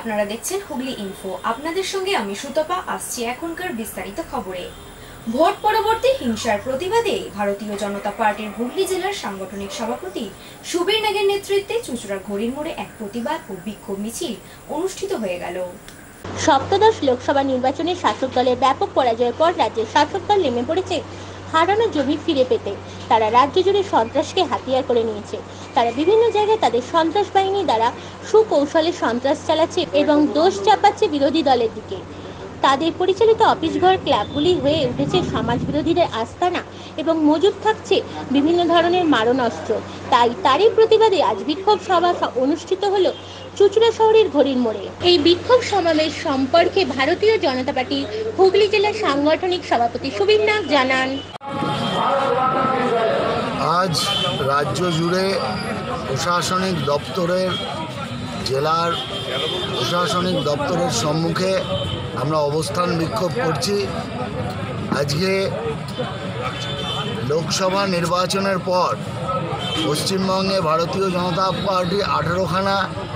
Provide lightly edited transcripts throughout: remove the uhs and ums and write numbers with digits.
আপনারা দেখছেন হুগলি ইনফো। আপনাদের সঙ্গে আমি সুতপা। আসছি এখনকার বিস্তারিত খবরে। ভোট পরবর্তী হিংসার প্রতিবাদে ভারতীয় জনতা পার্টির হুগলি জেলার সাংগঠনিক সভাপতি সুবীর নাগের নেতৃত্বে চুঁচুড়া ঘড়ির মোড়ে এক প্রতিবাদ ও বিক্ষোভ মিছিল অনুষ্ঠিত হয়ে গেল। সপ্তদশ লোকসভা নির্বাচনে শাসক দলের ব্যাপক পরাজয়ের পর রাজ্যের শাসক দল নেমে পড়েছে হারানো জমি ফিরে পেতে। তারা রাজ্য জুড়ে সন্ত্রাসকে হাতিয়ার করে নিয়েছে। তারা বিভিন্ন জায়গায় তাদের সন্ত্রাস বাহিনী দ্বারা সুকৌশলে সন্ত্রাস চালাচ্ছে এবং দোষ চাপাচ্ছে বিরোধী দলের দিকে। তাদের পরিচালিত অফিস ঘর ক্লাবগুলি হয়ে উঠেছে সমাজ বিরোধীদের আস্তানা এবং মজুদ থাকছে বিভিন্ন ধরনের মারণাস্ত্র। তারই প্রতিবাদে আজ বিক্ষোভ সভা অনুষ্ঠিত হলো চুঁচুড়া শহরের ঘড়ির মোড়ে। এই বিক্ষোভ সমাবেশ সম্পর্কে ভারতীয় জনতা পার্টির হুগলি জেলার সাংগঠনিক সভাপতি সুবীর নাগ জানান, আজ রাজ্য জুড়ে প্রশাসনিক দপ্তরের জেলার প্রশাসনিক দপ্তরের সম্মুখে আমরা অবস্থান বিক্ষোভ করছি। আজকে লোকসভা নির্বাচনের পর পশ্চিমবঙ্গে ভারতীয় জনতা পার্টি 18খানা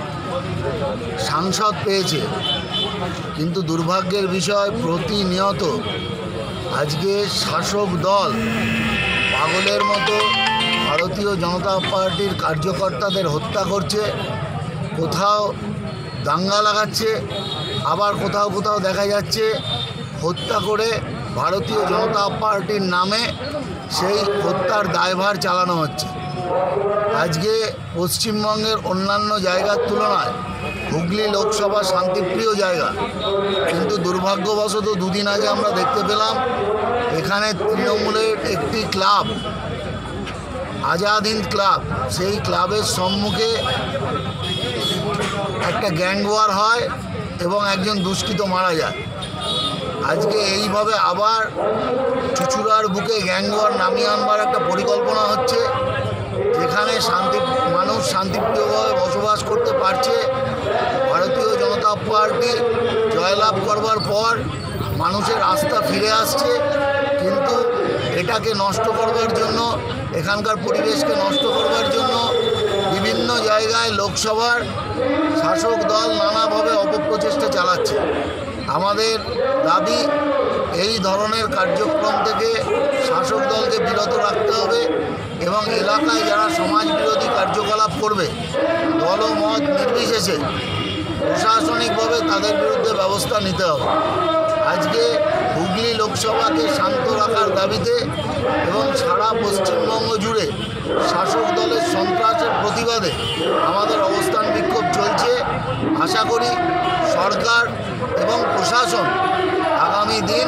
সাংসদ পেয়েছে, কিন্তু দুর্ভাগ্যের বিষয় প্রতিনিয়ত আজকে শাসক দল পাগলের মতো ভারতীয় জনতা পার্টির কার্যকর্তাদের হত্যা করছে, কোথাও দাঙ্গা লাগাচ্ছে, আবার কোথাও কোথাও দেখা যাচ্ছে হত্যা করে ভারতীয় জনতা পার্টির নামে সেই হত্যার দায়ভার চালানো হচ্ছে। আজকে পশ্চিমবঙ্গের অন্যান্য জায়গার তুলনায় হুগলি লোকসভা শান্তিপ্রিয় জায়গা, কিন্তু দুর্ভাগ্যবশত দুদিন আগে আমরা দেখতে পেলাম এখানে তৃণমূলের একটি ক্লাব, আজাদ হিন্দ ক্লাব, সেই ক্লাবের সম্মুখে একটা গ্যাংওয়ার হয় এবং একজন দুষ্কৃত মারা যায়। আজকে এইভাবে আবার চুঁচুড়ার বুকে গ্যাংওয়ার নামিয়ে আনবার একটা পরিকল্পনা হচ্ছে, যেখানে মানুষ শান্তিপ্রিয়ভাবে বসবাস করতে পারছে। ভারতীয় জনতা পার্টি জয়লাভ করবার পর মানুষের আস্থা ফিরে আসছে, কিন্তু এটাকে নষ্ট করবার জন্য, এখানকার পরিবেশকে নষ্ট করবার জন্য বিভিন্ন জায়গায় লোকসভার শাসক দল নানাভাবে অপপ্রচেষ্টা চালাচ্ছে। আমাদের দাবি, এই ধরনের কার্যক্রম থেকে শাসক দলকে বিরত রাখতে হবে এবং এলাকায় যারা সমাজ বিরোধী কার্যকলাপ করবে দলমত নির্বিশেষে প্রশাসনিকভাবে তাদের বিরুদ্ধে ব্যবস্থা নিতে হবে। আজকে হুগলি লোকসভাকে শান্ত রাখার দাবিতে এবং সারা পশ্চিমবঙ্গ জুড়ে শাসক দলের সন্ত্রাসের প্রতিবাদে আমাদের অবস্থান বিক্ষোভ চলছে। আশা করি সরকার এবং প্রশাসন আগামী দিন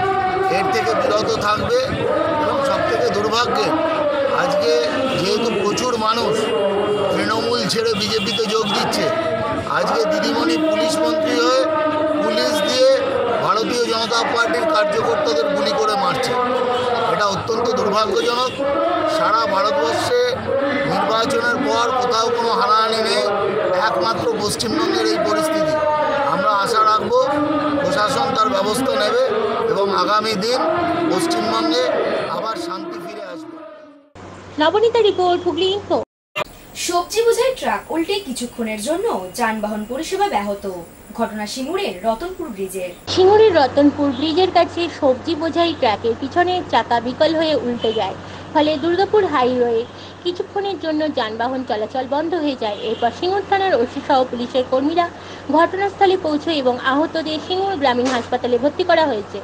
এর থেকে বিরত থাকবে। এবং সবথেকে দুর্ভাগ্যের, আজকে যেহেতু প্রচুর মানুষ তৃণমূল ছেড়ে বিজেপিতে যোগ দিচ্ছে, আজকে দিদিমণি পুলিশ মন্ত্রী হয়ে পুলিশ দিয়ে ভারতীয় জনতা পার্টির কার্যকর্তাদের গুলি করে মারছে। এটা অত্যন্ত দুর্ভাগ্যজনক। সারা ভারতবর্ষে নির্বাচনের পর কোথাও কোনো হানাহানি নেই, একমাত্র পশ্চিমবঙ্গের এই পরিস্থিতি। আমরা আশা রাখব প্রশাসন তার ব্যবস্থা নেবে এবং আগামী দিন পশ্চিমবঙ্গে আবার শান্তি ফিরে আসবে। Nabanita report, Hooghly info. সবজি বোঝাই ট্রাক উল্টে কিছুক্ষণের জন্য যানবাহন পরিষেবা ব্যাহত। ঘটনা সিঙ্গুরের রতনপুর ব্রিজের। সিঙ্গুরের রতনপুর ব্রিজের কাছে সবজি বোঝাই ট্রাকের পিছনে চাকা বিকল হয়ে উল্টে যায়, ফলে দুর্গাপুর হাইওয়ে কিছুক্ষণের জন্য যানবাহন চলাচল বন্ধ হয়ে যায়। এরপর সিঙ্গুর থানার ওসি সহ পুলিশের কর্মীরা ঘটনাস্থলে পৌঁছয় এবং আহতদের সিঙ্গুর গ্রামীণ হাসপাতালে ভর্তি করা হয়েছে।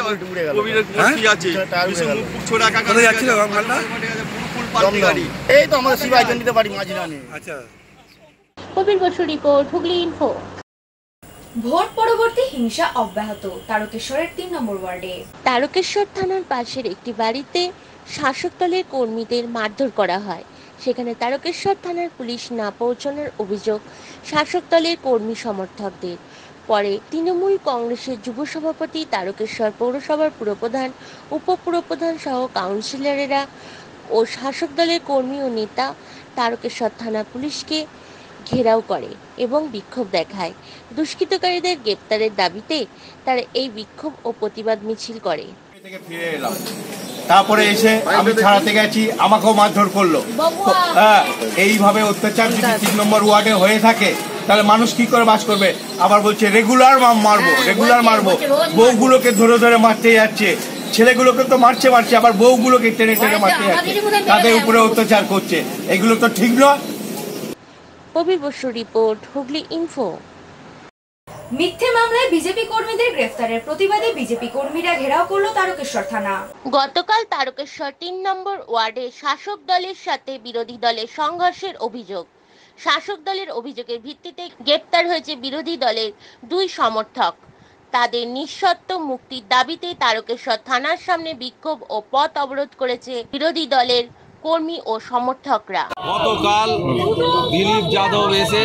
Kabir Basu report, Hooghly info. Vote পরবর্তী হিংসা অব্যাহত তারকেশ্বরের 3 নম্বর ওয়ার্ডে। তারকেশ্বর থানার পাশের একটি বাড়িতে শাসক দলের কর্মীদের মারধর করা হয়। সেখানে তারকেশ্বর থানার পুলিশ না পৌঁছানোর অভিযোগ শাসক দলের কর্মী সমর্থকদের। পরে তৃণমূল কংগ্রেসের যুব সভাপতি, তারকেশ্বর পৌরসভার পুরপ্রধান, উপপুরপ্রধান সহ কাউন্সিলরেরা ও শাসক দলের কর্মী ও নেতা তারকেশ্বর থানা পুলিশকে ঘেরাও করে এবং বিক্ষোভ দেখায়। দুষ্কৃতকারীদের গ্রেপ্তারের দাবিতে তারা এই বিক্ষোভ ও প্রতিবাদ মিছিল করে। তারপরে এসে আমি ছাড়াতে গেছি, আমাকেও মারধর করলো। এইভাবে অত্যাচার যদি 3 নম্বর ওয়ার্ডে হয়ে থাকে তাহলে মানুষ কি করে বাস করবে? আবার বলছে রেগুলার মারবো, বউগুলোকে ধরে ধরে মারতে যাচ্ছে, ছেলেগুলোকে তো মারছে, আবার বউগুলোকে টেনে টেনে মারতে যাচ্ছে, তাদের উপরে অত্যাচার করছে। এগুলো তো ঠিক নয়। Kabir Basu report, Hooghly info. মিথ্যে মামলায় বিজেপি কর্মীদের গ্রেফতারের প্রতিবাদে বিজেপি কর্মীরা ঘেরাও করল তারকেশ্বর থানা। গতকাল তারকেশ্বর ৩ নম্বর ওয়ার্ডে শাসক দলের সাথে বিরোধী দলের সংঘর্ষের অভিযোগ। শাসক দলের অভিযোগের ভিত্তিতে গ্রেপ্তার হয়েছে বিরোধী দলের 2 সমর্থক। তাদের নিঃশর্ত মুক্তির দাবিতে তারকেশ্বর থানার সামনে বিক্ষোভ ও পথ অবরোধ করেছে বিরোধী দলের কর্মী ও সমর্থকরা। গতকাল দিলীপ যাদব এসে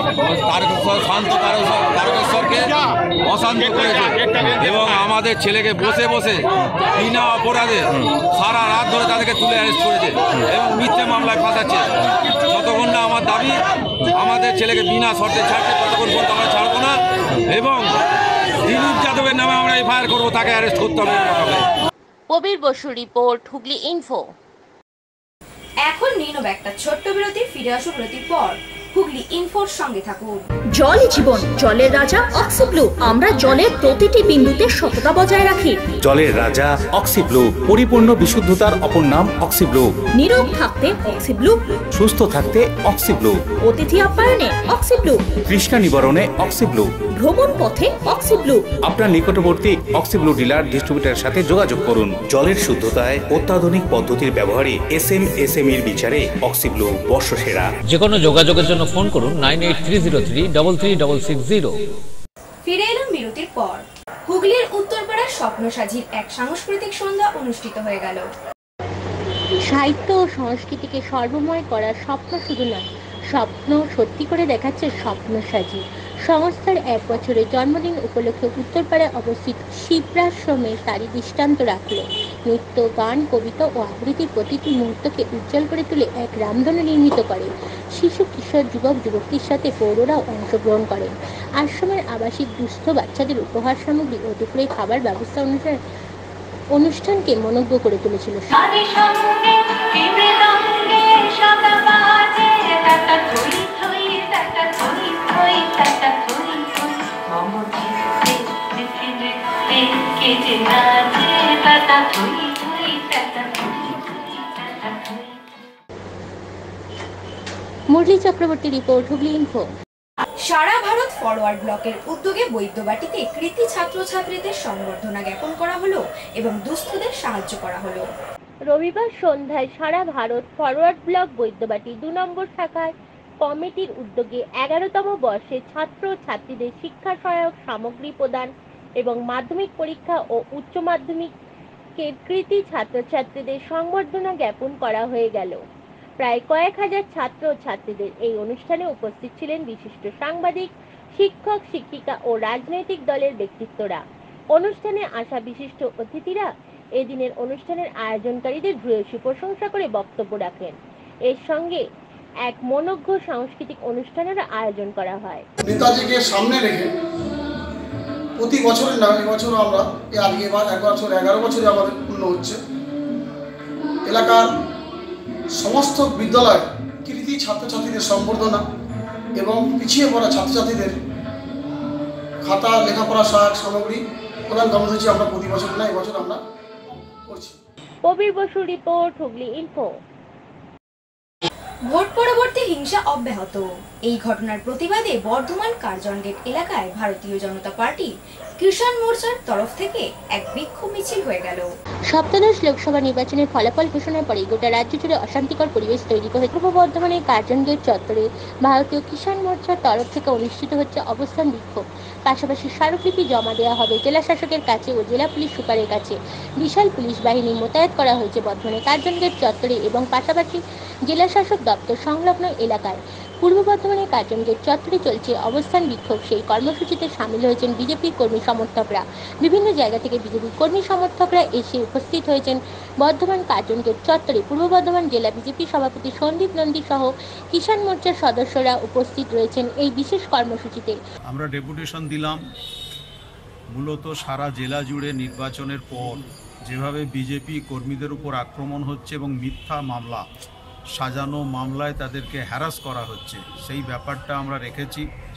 তারকেশ্বরকে অশান্ত করেছে এবং আমাদের ছেলেকে বসে বসে বিনা অপরাধে সারা রাত ধরে তাদেরকে তুলে অ্যারেস্ট করেছে এবং মিথ্যে মামলায় ফাঁসাচ্ছে। যতক্ষণ না আমার দাবি আমাদের ছেলেকে বিনা শর্তে ছাড়ছে ততক্ষণ পর্যন্ত আমরা ছাড়বো না এবং দিলীপ যাদবের নামে আমরা এফআইআর করবো, তাকে অ্যারেস্ট করতে হবে। Kabir Basu report, Hooghly info. এখন নিয়ে নেব একটা ছোট্ট বিরতি, ফিরে আসো বিরতির পর। হুগলি ইনফোর সঙ্গে থাকুন। জলই জীবন, জলের রাজা অক্সিব্লু। আমরা জলের প্রতিটি বিন্দুতে সততা বজায় রাখি। জলের রাজা অক্সিব্লু, পরিপূর্ণ বিশুদ্ধতার অপর নাম অক্সিব্লু। নীরব থাকতে অক্সিব্লু, সুস্থ থাকতে অক্সিব্লু, অতিথি আপ্যায়নে অক্সিব্লু, তৃষ্ণা নিবারণে অক্সিব্লু, ভ্রমণ পথে অক্সিব্লু। আপনার নিকটবর্তী অক্সিব্লু ডিলার ডিস্ট্রিবিউটরের সাথে যোগাযোগ করুন। জলের শুদ্ধতায় অত্যাধুনিক পদ্ধতির ব্যবহারে এসএমএর বিচারে অক্সিব্লু বর্ষসেরা। যে কোনো যোগাযোগের জন্য ফোন করুন 9830333660। ফিরে এলাম বিরতির পর। হুগলির উত্তরপাড়ার স্বপ্নসাজির এক সাংস্কৃতিক সন্ধ্যা অনুষ্ঠিত হয়ে গেল। সাহিত্য ও সংস্কৃতিকে সর্বময় করার স্বপ্ন শুধু নয়, স্বপ্ন সত্যি করে দেখাচ্ছে স্বপ্নসাজি সংস্থার 1 বছরের জন্মদিন উপলক্ষে উত্তরপাড়ায় অবস্থিত শিবরাশ্রমে তারই দৃষ্টান্ত রাখল। নৃত্য, গান, কবিতা ও আবৃত্তির প্রতিটি মুহূর্তকে উজ্জ্বল করে তুলে এক রামধনু নির্মিত করে। শিশু, কিশোর, যুবক যুবতীর সাথে পৌররাও অংশগ্রহণ করেন। আশ্রমের আবাসিক দুস্থ বাচ্চাদের উপহার সামগ্রী ও দুপুরে খাবার ব্যবস্থা অনুসারে অনুষ্ঠানকে মনোজ্ঞ করে তুলেছিল। Murali Chakraborty report, Hooghly info. সারা ভারত ফরওয়ার্ড ব্লকের উদ্যোগে বৈদ্যবাটিতে কৃতি ছাত্রছাত্রীদের সংবর্ধনা জ্ঞাপন করা হলো এবং দুস্থদের সাহায্য করা হলো। রবিবার সন্ধ্যায় সারা ভারত ফরওয়ার্ড ব্লক বৈদ্যবাটি 2 নম্বর শাখার কমিটির উদ্যোগে 11তম বর্ষে ছাত্র ছাত্রীদের শিক্ষা সহায়ক সামগ্রী প্রদান এবং মাধ্যমিক পরীক্ষা ও উচ্চ মাধ্যমিকের কৃতি ছাত্রছাত্রীদের সংবর্ধনা জ্ঞাপন করা হয়ে গেল। প্রায় কয়েক হাজার ছাত্র ও ছাত্রীদের এই অনুষ্ঠানে উপস্থিত ছিলেন বিশিষ্ট সাংবাদিক, শিক্ষক, শিক্ষিকা ও রাজনৈতিক দলের ব্যক্তিত্বরা। অনুষ্ঠানে আসা বিশিষ্ট অতিথিরা এদিনের অনুষ্ঠানের আয়োজনকারীদের ভূয়সী প্রশংসা করে বক্তব্য রাখেন। এর সঙ্গে এক মনোজ্ঞ সাংস্কৃতিক অনুষ্ঠানের আয়োজন করা হয়। নেতাজিকে সামনে রেখে প্রতি বছরের না, এবছর আমরা আজকে 11 বছরে আমাদের পূর্ণ হচ্ছে। এলাকার সমস্ত বিদ্যালয় কৃতি ছাত্রছাত্রীদের সম্বর্ধনা এবং পিছিয়ে পড়া ছাত্রছাত্রীদের খাতা, লেখাপড়া সহায়ক সামগ্রী প্রদান কর্মসূচি আমরা প্রতি বছর না, এবছর আমরা করছি। Kabir Basu report, Hooghly info. Vote পরবর্তী হিংসা অব্যাহত। এই ঘটনার প্রতিবাদে বর্ধমান কার্জন গেট এলাকায় ভারতীয় জনতা পার্টি কিষাণ মোর্চার তরফ থেকে এক বিক্ষোভ মিছিল হয়ে গেল। সপ্তদশ লোকসভা নির্বাচনের ফলাফল ঘোষণার পরে গোটা রাজ্য জুড়ে অশান্তিকর পরিবেশ তৈরি হয়েছে। পূর্ব বর্ধমানের কার্জন গেট চত্বরে ভারতীয় কিষাণ মোর্চার তরফ থেকে অনুষ্ঠিত হচ্ছে অবস্থান বিক্ষোভ। পাশাপাশি স্মারকলিপি জমা দেওয়া হবে জেলা শাসকের কাছে ও জেলা পুলিশ সুপারের কাছে। বিশাল পুলিশ বাহিনী মোতায়েন করা হয়েছে বর্ধমানের কার্জন গেট চত্বরে এবং পাশাপাশি জেলা শাসক দপ্তর সংলগ্ন এলাকায়। পূর্ব বর্ধমানের কার্জন গেট চত্বরে চলছে অবস্থান বিক্ষোভ। সেই কর্মসূচিতে সামিল হয়েছেন বিজেপি কর্মী সমর্থকরা। বিভিন্ন জায়গা থেকে বিজেপি কর্মী সমর্থকরা এসে উপস্থিত হয়েছেন বর্ধমান কার্জন গেট চত্বরে। পূর্ব বর্ধমান জেলা বিজেপি সভাপতি সন্দীপ নন্দী সহ কিষাণ মোর্চার সদস্যরা উপস্থিত রয়েছেন এই বিশেষ কর্মসূচিতে। আমরা ডেপুটেশন দিলাম মূলত সারা জেলা জুড়ে নির্বাচনের পর যেভাবে বিজেপি কর্মীদের উপর আক্রমণ হচ্ছে এবং মিথ্যা মামলা, সাজানো মামলায় তাদেরকে হ্যারাস করা হচ্ছে, সেই ব্যাপারটা আমরা রেখেছি।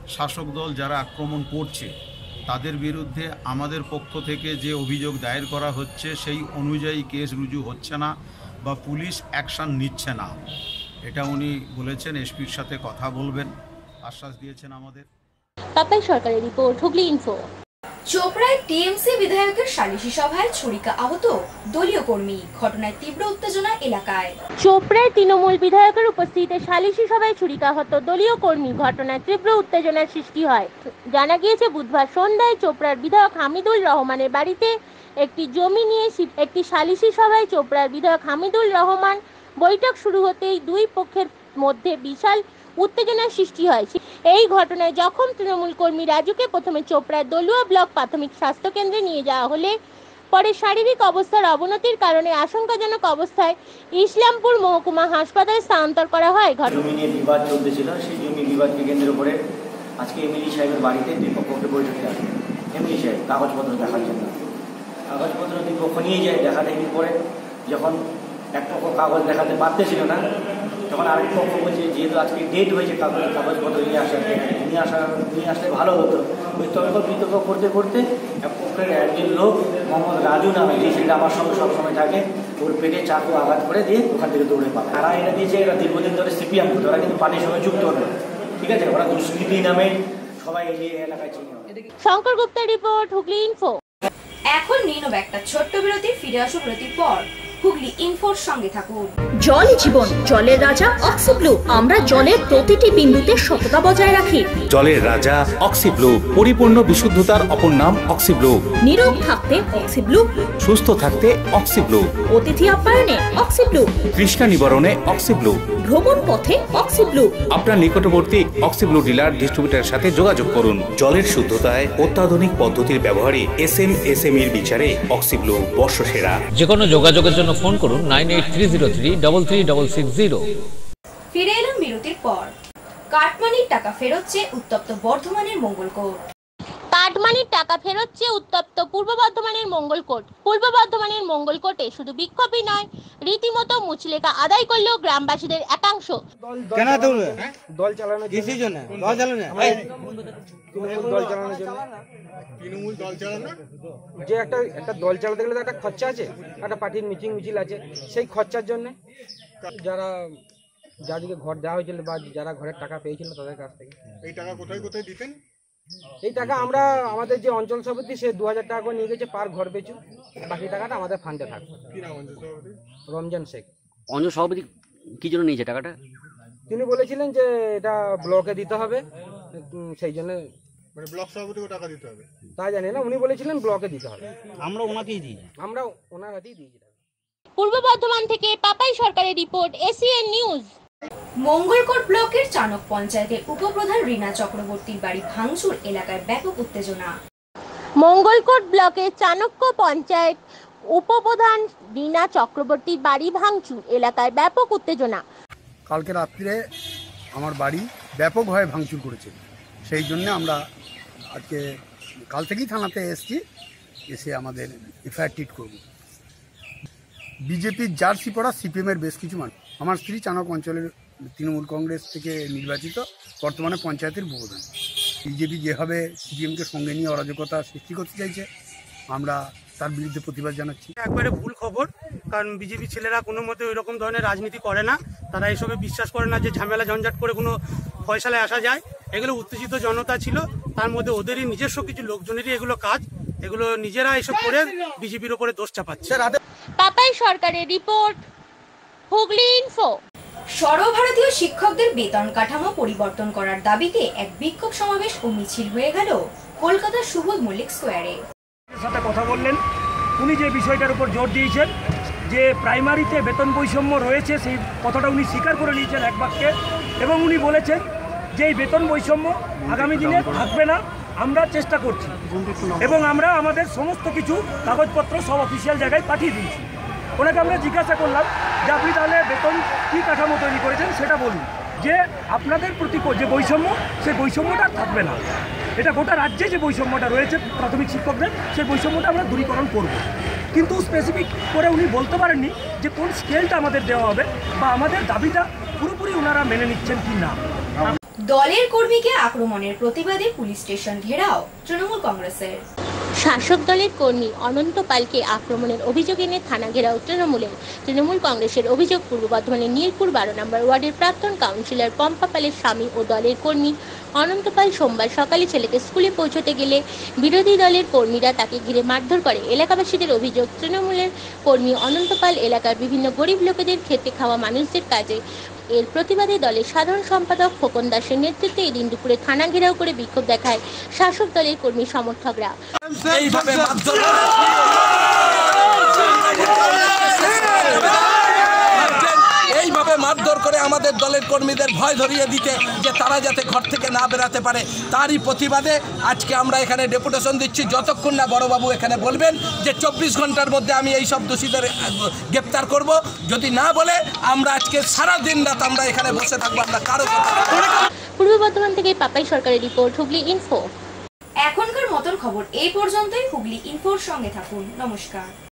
শাসক দল যারা আক্রমণ করছে তাদের বিরুদ্ধে আমাদের পক্ষ থেকে যে অভিযোগ দায়ের করা হচ্ছে সেই অনুযায়ী কেস রুজু হচ্ছে না বা পুলিশ অ্যাকশন নিচ্ছে না। এটা উনি বলেছেন, এসপির সাথে কথা বলবেন, আশ্বাস দিয়েছেন আমাদের। পাপাই সরকারের রিপোর্ট, হুগলি ইনফো। চোপড়ায় টিএমসি বিধায়কের সালিশি সভায় ছুরিকা আহত দলীয় কর্মী, ঘটনায় তীব্র উত্তেজনা এলাকায়। চোপড়ায় তৃণমূল বিধায়কের উপস্থিতিতে সালিশি সভায় ছুরিকাহত দলীয় কর্মী, ঘটনায় তীব্র উত্তেজনার সৃষ্টি হয়। জানা গিয়েছে, বুধবার সন্ধ্যায় চোপড়ার বিধায়ক হামিদুল রহমানের বাড়িতে একটি জমি নিয়ে একটি সালিশি সভায় চোপড়ার বিধায়ক হামিদুল রহমান বৈঠক শুরু হতেই দুই পক্ষের মধ্যে বিশাল উত্তেজনার সৃষ্টি হয়। এই ঘটনায় জখম তৃণমূল কর্মী রাজুকে প্রথমে চোপড়ার দলুয়া ব্লক প্রাথমিক স্বাস্থ্য কেন্দ্রে নিয়ে যাওয়া হলে পরে শারীরিক অবস্থার অবনতির কারণে আশঙ্কাজনক অবস্থায় ইসলামপুর মহকুমা হাসপাতালে স্থানান্তর করা হয়। জমি নিয়ে বিবাদ চলতেছিল, সেই জমি বিবাদকে কেন্দ্র করে আজকে এমএলএ সাহেবের বাড়িতে দুই পক্ষকে বৈঠকে আসে। এমএলএ সাহেব কাগজপত্র দেখার জন্য কাগজপত্র দুই পক্ষ নিয়ে যায়। দেখাদেখির পরে যখন এক পক্ষ কাগজ দেখাতে পারতেছিল না, তখন আরেক পক্ষ বলছে যেহেতু আজকে ডেট হয়েছে কাগজপত্র নিয়ে আসলে ভালো হতো। ওই তর্ক বিতর্ক করতে করতে এক পক্ষের একজন লোক মোহাম্মদ রাজু নামে, যে সেটা আমার সঙ্গে সবসময় থাকে, ওর পেটে চাকু আঘাত করে দিয়ে ওখান থেকে দৌড়ে পাবে। তারা এটা দিয়েছে, এরা দীর্ঘদিন ধরে সিপিএম করতো, ওরা কিন্তু পার্টির সঙ্গে যুক্ত নয়, ঠিক আছে? ওরা দুষ্কৃতি নামে সবাই এই এলাকায় চিনে। শঙ্কর গুপ্তের রিপোর্ট, হুগলি ইনফো। এখন নিয়ে নেব একটা ছোট্ট বিরতি, ফিরে আসো বিরতির পর। হুগলি ইনফোর সঙ্গে থাকুন। জল জীবন, জলের রাজা অক্সিব্লু। আমরা জলের প্রতিটি বিন্দুতে সততা বজায় রাখি। জলের রাজা অক্সিব্লু, পরিপূর্ণ বিশুদ্ধতার অপর নাম অক্সিব্লু। নীরব থাকতে অক্সিব্লু, সুস্থ থাকতে অক্সিব্লু, অতিথি আপ্যায়নে অক্সিব্লু, তৃষ্ণা নিবারণে অক্সিব্লু, ভ্রমণ পথে অক্সিব্লু। আপনার নিকটবর্তী অক্সিব্লু ডিলার ডিস্ট্রিবিউটারের সাথে যোগাযোগ করুন। জলের শুদ্ধতায় অত্যাধুনিক পদ্ধতির ব্যবহারে এসএমএর বিচারে অক্সিব্লু বর্ষসেরা। যে কোনো যোগাযোগের জন্য ফোন করুন 9830333660। ফিরে এলাম বিরতির পর। কাটমানির টাকা ফেরত চেয়ে উত্তপ্ত বর্ধমানের মঙ্গলকোট। কাটমানির টাকা ফেরত চেয়ে উত্তপ্ত পূর্ব বর্ধমানের মঙ্গলকোট। পূর্ব বর্ধমানের মঙ্গলকোটে শুধু বিক্ষোভই নয়, রীতিমতো মুচলেখা আদায় করলেও গ্রামবাসীদের একাংশ। কেন তুলবে দল চালানোর কিসের জন্য? দল চালানো দল চালানোর জন্য। তৃণমূল দল চালানো, যে একটা দল চালাতে গেলে তো একটা খরচা আছে, একটা পার্টির মিছিল আছে, সেই খরচার জন্য যাদেরকে ঘর দেওয়া হয়েছিল বা যারা ঘরের টাকা পেয়েছিল তাদের কাছ থেকে। এই টাকা কোথায় কোথায় দিতেন? এই টাকা আমরা আমাদের যে অঞ্চল সভাপতি, সে 2000 টাকা করে নিয়ে গেছে পার ঘর পিছু, বাকি টাকাটা আমাদের ফান্ডে থাকবে। রমজান শেখ। অঞ্চল সভাপতি কি জন্য নিয়েছে টাকাটা? তিনি বলেছিলেন যে এটা ব্লকে দিতে হবে, সেই জন্য। মানে ব্লক সভাপতিকে টাকা দিতে হবে তা জানি না, উনি বলেছিলেন ব্লকে দিতে হবে। আমরা ওনাকেই দিই, আমরা ওনার হাতেই দিয়েছি। পূর্ব বর্ধমান থেকে পাপাই সরকারের রিপোর্ট, এসিএন নিউজ। মঙ্গলকোট ব্লকের চানক পঞ্চায়েতের উপপ্রধান রীনা চক্রবর্তীর বাড়ি ভাঙচুর, এলাকায় ব্যাপক উত্তেজনা। মঙ্গলকোট ব্লকের চাণক্য পঞ্চায়েত উপপ্রধান রীনা চক্রবর্তীর বাড়ি ভাঙচুর, এলাকায় ব্যাপক উত্তেজনা। কালকে রাত্রে আমার বাড়ি ব্যাপকভাবে ভাঙচুর করেছে, সেই জন্য আমরা আজকে কাল থেকেই থানাতে এসেছি, এসে আমাদের এফআইআর ট্রিট করব। বিজেপির জার্সি পড়া সিপিএমের বেশ কিছু মানুষ। আমার স্ত্রী চানক অঞ্চলের তৃণমূল কংগ্রেস থেকে নির্বাচিত, বর্তমানে পঞ্চায়েতের উপপ্রধান। বিজেপি যেভাবে সিপিএমকে সঙ্গে নিয়ে অরাজকতা সৃষ্টি করতে চাইছে, আমরা তার বিরুদ্ধে প্রতিবাদ জানাচ্ছি। একবারে ভুল খবর, কারণ বিজেপি ছেলেরা কোনো মতে ওই রকম ধরনের রাজনীতি করে না, তারা এসবে বিশ্বাস করে না যে ঝামেলা ঝঞ্ঝাট করে কোনো ফয়সালায় আসা যায়। এগুলো উত্তেজিত জনতা ছিল, তার মধ্যে ওদেরই নিজস্ব কিছু লোকজনেরই এগুলো কাজ, এগুলো নিজেরা এসব করে বিজেপির উপরে দোষ চাপাচ্ছে। পাপাই সরকারের রিপোর্ট, হুগলি ইনফো। সর্বভারতীয় শিক্ষকদের বেতন কাঠামো পরিবর্তন করার দাবিতে এক বিক্ষোভ সমাবেশ ও মিছিল হয়ে গেল কলকাতার সুবোধ মল্লিক স্কোয়ারে। সাথে কথা বললেন, উনি যে বিষয়টার উপর জোর দিয়েছেন যে প্রাইমারিতে বেতন বৈষম্য রয়েছে, সেই কথাটা উনি স্বীকার করে নিয়েছেন এক বাক্যে, এবং উনি বলেছেন যে এই বেতন বৈষম্য আগামী দিনে থাকবে না, আমরা চেষ্টা করছি এবং আমরা আমাদের সমস্ত কিছু কাগজপত্র সব অফিসিয়াল জায়গায় পাঠিয়ে দিয়েছি। ওনাকে আমরা জিজ্ঞাসা করলাম যে আপনি তাহলে বেতন কী কাঠামো তৈরি করেছেন সেটা বলুন, যে আপনাদের প্রতি যে বৈষম্য, সেই বৈষম্যটা থাকবে না, এটা গোটা রাজ্যে যে বৈষম্যটা রয়েছে প্রাথমিক শিক্ষকদের, সেই বৈষম্যটা আমরা দূরীকরণ করব। কিন্তু স্পেসিফিক করে উনি বলতে পারেননি যে কোন স্কেলটা আমাদের দেওয়া হবে বা আমাদের দাবিটা পুরোপুরি ওনারা মেনে নিচ্ছেন কি না। দলের কর্মীকে আক্রমণের প্রতিবাদে পুলিশ স্টেশন ঘেরাও তৃণমূল কংগ্রেসের। শাসক দলের কর্মী অনন্ত পালকে আক্রমণের অভিযোগ এনে থানা ঘেরাও তৃণমূল কংগ্রেসের অভিযোগ পূর্ব বর্ধমানের নীলপুর 12 নম্বর ওয়ার্ডের প্রাক্তন কাউন্সিলর পম্পা পালের স্বামী ও দলের কর্মী অনন্ত পাল সোমবার সকালে ছেলেকে স্কুলে পৌঁছতে গেলে বিরোধী দলের কর্মীরা তাকে ঘিরে মারধর করে। এলাকাবাসীদের অভিযোগ, তৃণমূলের কর্মী অনন্ত পাল এলাকার বিভিন্ন গরিব লোকেদের খেতে খাওয়া মানুষদের কাজে এর প্রতিবাদে দলের সাধারণ সম্পাদক খোকন দাসের নেতৃত্বে এদিন দুপুরে থানা ঘেরাও করে বিক্ষোভ দেখায় শাসক দলের কর্মী সমর্থকরা। এইভাবে মারধর করে আমাদের দলের কর্মীদের ভয় ধরিয়ে দিতে, যে তারা যাতে ঘর থেকে না বেরাতে পারে, তারই প্রতিবাদে আজকে আমরা এখানে ডেপুটেশন দিচ্ছি। যতক্ষণ না বড়বাবু এখানে বলবেন যে 24 ঘন্টার মধ্যে আমি এই সব দোষীদের গ্রেপ্তার করব, যদি না বলে আমরা আজকে সারা দিন রাত আমরা এখানে বসে থাকবো। আমরা কারো পূর্ব বর্ধমান থেকে পাপাই সরকারের রিপোর্ট, হুগলি ইনফো। এখনকার মতন খবর এই পর্যন্তই। হুগলি ইনফোর সঙ্গে থাকুন। নমস্কার।